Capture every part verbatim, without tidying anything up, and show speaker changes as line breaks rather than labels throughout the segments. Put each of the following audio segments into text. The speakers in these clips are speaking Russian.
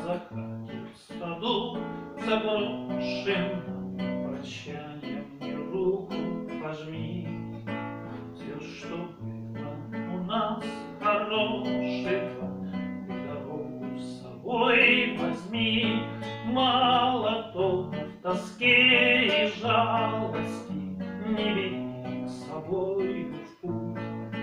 закате в саду заброшенном прощанием мне руку пожми. Все, что было у нас хорошего, ты дорогу с собой возьми. Мало толку в тоске и жалости, не бери с собой в путь.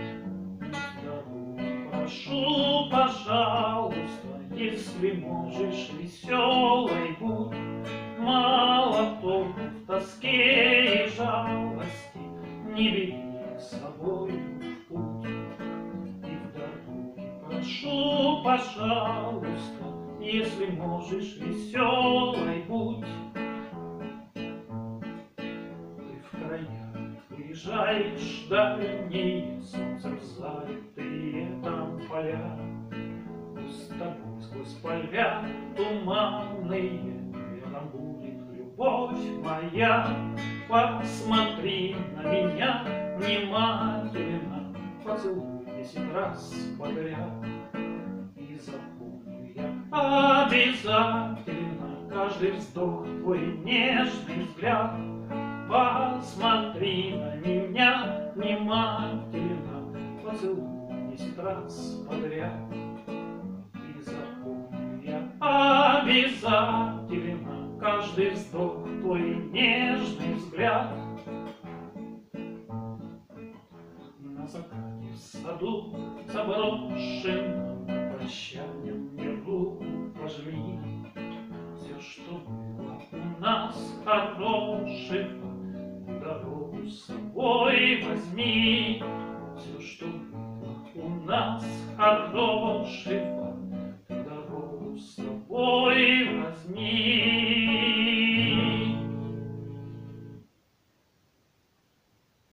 Прошу, пожалуйста, если можешь, веселой будь. Мало толку в тоске и жалости, не бери с собой в путь. И в дороге прошу, пожалуйста, если можешь, веселой будь. Ты в края приезжаешь дальние, солнцем залитые там поля. С тобой сквозь поля туманные рядом будет любовь моя. Посмотри на меня внимательно, поцелуй десять раз подряд. И запомню я обязательно каждый вздох, твой нежный взгляд. Посмотри на меня внимательно, поцелуй десять раз подряд. И запомню я обязательно каждый вздох, твой нежный взгляд. На закате в саду заброшенном прощанием мне руку пожми. Все, что было у нас хорошего, дорогу с собой возьми.